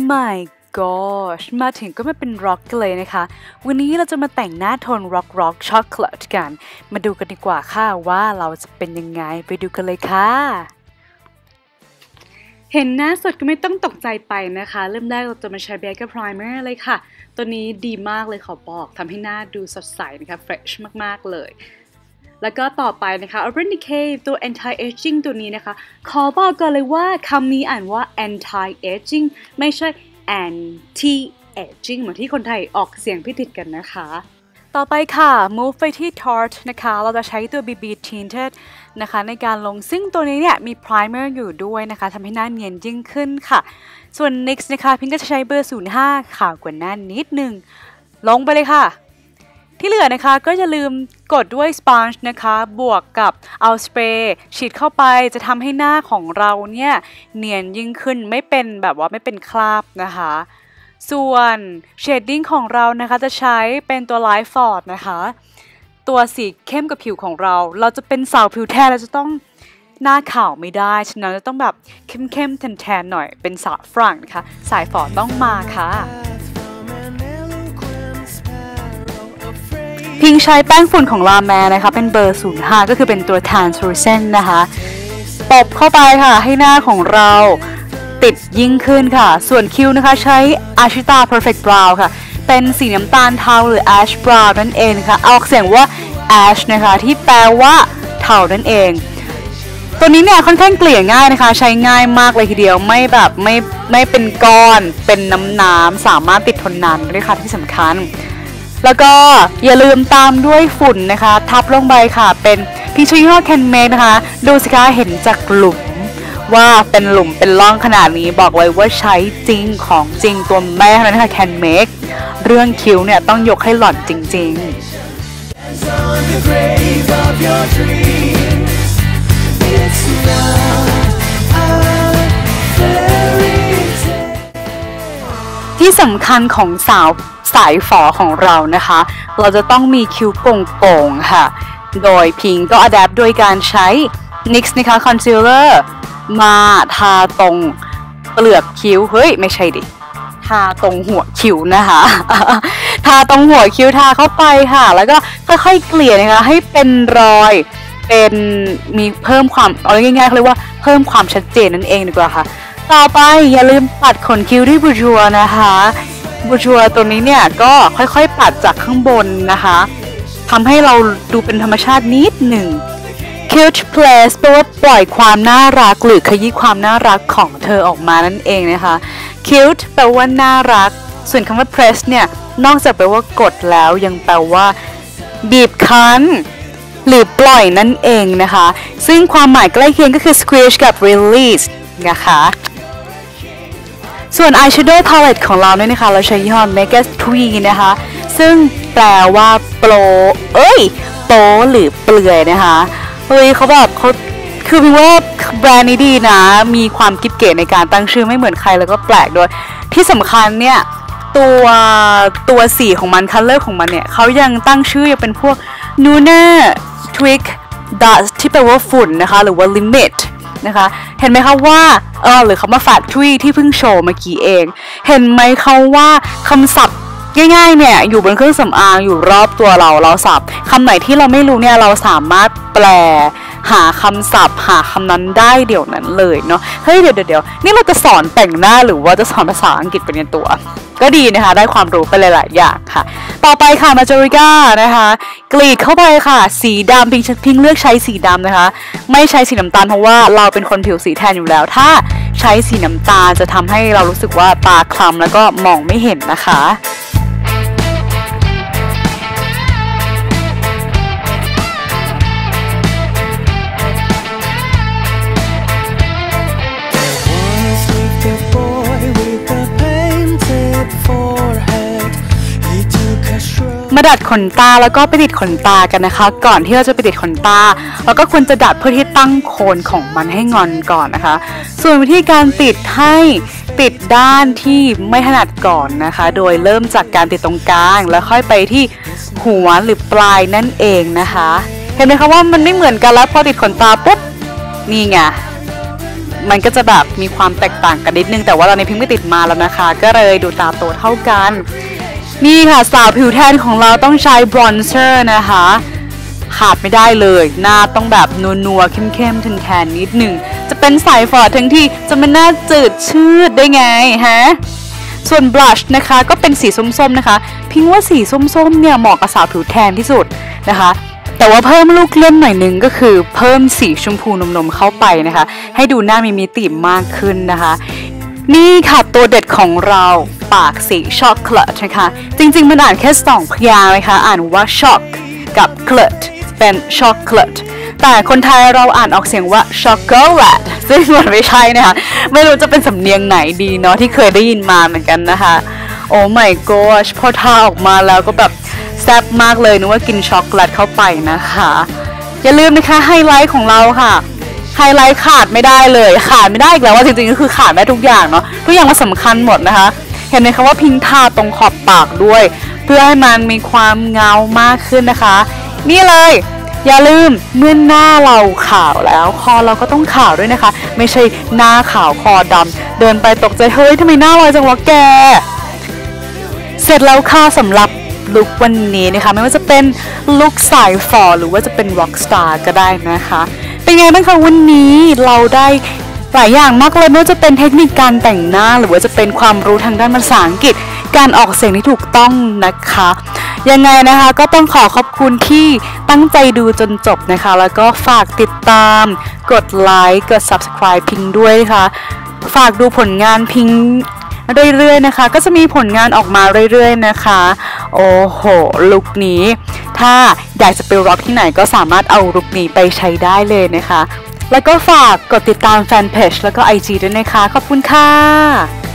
my gosh มาถึงก็มาเป็นร็อกกันเลยนะคะวันนี้เราจะมาแต่งหน้าโทนร็อกช็อกโกแลตกันมาดูกันดีกว่าค่ะว่าเราจะเป็นยังไงไปดูกันเลยค่ะเห็นหน้าสดก็ไม่ต้องตกใจไปนะคะเริ่มแรกเราจะมาใช้เบเกอร์ไพรเมอร์เลยค่ะตัวนี้ดีมากเลยขอบอกทำให้หน้าดูสดใสนะคะเฟรชมากๆเลยแล้วก็ต่อไปนะคะ Urban Decay ตัว anti aging ตัวนี้นะคะขอบอกกันเลยว่าคำนี้อ่านว่า anti aging ไม่ใช่ anti aging เหมือนที่คนไทยออกเสียงผิดกันนะคะต่อไปค่ะ move ไปที่ Tarte นะคะเราจะใช้ตัว BB Tinted นะคะในการลงซึ่งตัวนี้เนี่ยมี primer อยู่ด้วยนะคะทำให้หน้าเนียนยิ่งขึ้นค่ะส่วน NYX นะคะพิงก็จะใช้เบอร์ 05 ขาวกว่าหน้านิดนึงลงไปเลยค่ะที่เหลือนะคะก็อย่าลืมกดด้วยสปอนจ์นะคะบวกกับเอาสเปรย์ฉีดเข้าไปจะทำให้หน้าของเราเนี่ยเนียนยิ่งขึ้นไม่เป็นแบบว่าไม่เป็นคราบนะคะส่วนเชดดิ้งของเรานะคะจะใช้เป็นตัว Light Ford นะคะตัวสีเข้มกับผิวของเราจะเป็นสาวผิวแทนเราจะต้องหน้าขาวไม่ได้ฉะนั้นจะต้องแบบเข้มแทนหน่อยเป็นสาวฝรั่งนะคะสายฝอต้องมาค่ะพิงใช้แป้งฝุ่นของลาแมนะคะเป็นเบอร์ 05 ก็คือเป็นตัว translucent นะคะตบเข้าไปค่ะให้หน้าของเราติดยิ่งขึ้นค่ะส่วนคิ้วนะคะใช้ Ashita Perfect Brow ค่ะเป็นสีน้ำตาลเทาหรือ ash brown นั่นเองค่ะออกเสียงว่า ash นะคะที่แปลว่าเทานั่นเองตัวนี้เนี่ยค่อนข้างเกลี่ยง่ายนะคะใช้ง่ายมากเลยทีเดียวไม่แบบไม่เป็นก้อนเป็นน้ำสามารถติดทนนานด้วยค่ะที่สำคัญแล้วก็อย่าลืมตามด้วยฝุ่นนะคะทับลงไปค่ะเป็นพิชชี่ห้อแคนเมกนะคะดูสิคะเห็นจากหลุมว่าเป็นหลุมเป็นร่องขนาดนี้บอกเลยว่าใช้จริงของจริงตัวแม่เลยนะคะแคนเมกเรื่องคิ้วเนี่ยต้องยกให้หล่อนจริงๆที่สำคัญของสายฝอของเรานะคะเราจะต้องมีคิ้วโก่งๆค่ะโดยพิงก็อัดแอปโดยการใช้ NYX นะคะคอนซีลเลอร์มาทาตรงเปลือกคิ้วเฮ้ยไม่ใช่ดิทาตรงหัวคิ้วนะคะทาตรงหัวคิ้วทาเข้าไปค่ะแล้วก็ค่อยๆเกลี่ยนะคะให้เป็นรอยเป็นมีเพิ่มความเอาง่ายๆเขาเรียกว่าเพิ่มความชัดเจนนั่นเองดีกว่าค่ะต่อไปอย่าลืมปัดขนคิ้วด้วยบูชัวนะคะบูชัวตัวนี้เนี่ยก็ค่อยๆปัดจากข้างบนนะคะทำให้เราดูเป็นธรรมชาตินิดหนึ่ง Cute Place แปลว่าปล่อยความน่ารักหรือขยี้ความน่ารักของเธอออกมานั่นเองนะคะ Cute แปลว่าน่ารักส่วนคำว่า Press เนี่ยนอกจากแปลว่ากดแล้วยังแปลว่าบีบคั้นหรือปล่อยนั่นเองนะคะซึ่งความหมายใกล้เคียงก็คือ squish กับ release นะคะส่วน eyeshadow palette ของเราเนี่ยนะคะเราใช้ยี่ห้อ Mega 3 นะคะซึ่งแปลว่าโปรหรือเปลือยนะคะเฮ้ยเขาแบบเขาคือพิงว่าแบรนด์นี้ดีนะมีความคิดเก๋ในการตั้งชื่อไม่เหมือนใครแล้วก็แปลกด้วยที่สำคัญเนี่ยตัวสีของมันคัลเลอร์ของมันเนี่ยเขายังตั้งชื่อยังเป็นพวก Lunar Twig Dust ที่แปลว่าฝุ่นนะคะหรือว่า Limit นะคะเห็นไหมคะว่าหรือคำว่า Factory ที่เพิ่งโชว์เมื่อกี้เองเห็นไหมคะว่าคำศัพท์ง่ายๆเนี่ยอยู่บนเครื่องสำอางอยู่รอบตัวเราสับคำไหนที่เราไม่รู้เนี่ยเราสามารถแปลหาคำศัพท์หาคำนั้นได้เดี๋ยวนั้นเลยเนาะเฮ้ยเดี๋ยวนี่เราจะสอนแต่งหน้าหรือว่าจะสอนภาษาอังกฤษไปในตัวก็ดีนะคะได้ความรู้ไปหลายๆอย่างค่ะต่อไปค่ะมาจอริก้านะคะกรีดเข้าไปค่ะสีดำพิงเลือกใช้สีดำนะคะไม่ใช้สีน้ำตาลเพราะว่าเราเป็นคนผิวสีแทนอยู่แล้วถ้าใช้สีน้ำตาลจะทำให้เรารู้สึกว่าตาคล้ำแล้วก็มองไม่เห็นนะคะมาดัดขนตาแล้วก็ไปติดขนตากันนะคะก่อนที่เราจะไปติดขนตาเราก็ควรจะดัดเพื่อที่ตั้งโคนของมันให้งอนก่อนนะคะส่วนวิธีการติดให้ติดด้านที่ไม่ถนัดก่อนนะคะโดยเริ่มจากการติดตรงกลางแล้วค่อยไปที่หัวหรือปลายนั่นเองนะคะเห็นไหมคะว่ามันไม่เหมือนกันแล้วพอติดขนตาปุ๊บนี่ไงมันก็จะแบบมีความแตกต่างกันนิดนึงแต่ว่าตอนนี้พิงไม่ติดมาแล้วนะคะก็เลยดูตาโตเท่ากันนี่ค่ะสาวผิวแทนของเราต้องใช้บรอนเซอร์นะคะขาดไม่ได้เลยหน้าต้องแบบนัวๆเข้มๆแทนนิดหนึ่งจะเป็นสายฝอทั้งที่จะไม่น่าจืดชืดได้ไงฮะส่วนบลัชนะคะก็เป็นสีส้มๆนะคะพิงว่าสีส้มๆเนี่ยเหมาะกับสาวผิวแทนที่สุดนะคะแต่ว่าเพิ่มลูกเล่นหน่อยนึงก็คือเพิ่มสีชมพูนมๆเข้าไปนะคะให้ดูหน้ามีมิติมากขึ้นนะคะนี่ค่ะตัวเด็ดของเราปากสีช็อกโกแลตนะคะจริงๆมันอ่านแค่2พยางค์นะคะอ่านว่าช็อกกับโกแลตเป็นช็อกโกแลตแต่คนไทยเราอ่านออกเสียงว่าช็อกโกแลตซึ่งมันไม่ใช่นะคะไม่รู้จะเป็นสำเนียงไหนดีเนาะที่เคยได้ยินมาเหมือนกันนะคะโอ้ my gosh พอทาออกมาแล้วก็แบบแซ่บมากเลยนึกว่ากินช็อกโกแลตเข้าไปนะคะอย่าลืมนะคะไฮไลท์ของเราค่ะไฮไลท์ขาดไม่ได้เลยขาดไม่ได้อีกแล้วว่าจริงๆก็คือขาดได้ทุกอย่างเนาะทุกอย่างมันสำคัญหมดนะคะเห็นไหมคะว่าพิงทาตรงขอบปากด้วยเพื่อให้มันมีความเงามากขึ้นนะคะนี่เลยอย่าลืมเมื่อหน้าเราขาวแล้วคอเราก็ต้องขาวด้วยนะคะไม่ใช่หน้าขาวคอดำเดินไปตกใจเฮ้ยทำไมหน้าลอยจังวะแกเสร็จแล้วค่ะสำหรับลุควันนี้นะคะไม่ว่าจะเป็นลุคสายฝอหรือว่าจะเป็นร็อกสตาร์ก็ได้นะคะเป็นไงบ้างคะวันนี้เราได้หลายอย่างมากเลยไม่ว่าจะเป็นเทคนิคการแต่งหน้าหรือว่าจะเป็นความรู้ทางด้านภาษาอังกฤษการออกเสียงที่ถูกต้องนะคะยังไงนะคะก็ต้องขอบคุณที่ตั้งใจดูจนจบนะคะแล้วก็ฝากติดตามกดไลค์กด subscribe พิงด้วยค่ะฝากดูผลงานพิงเรื่อยๆนะคะก็จะมีผลงานออกมาเรื่อยๆนะคะโอ้โหลุคนี้ถ้าอยากจะไปร็อกที่ไหนก็สามารถเอาลุคนี้ไปใช้ได้เลยนะคะแล้วก็ฝากกดติดตามแฟนเพจแล้วก็ IG ด้วยนะคะขอบคุณค่ะ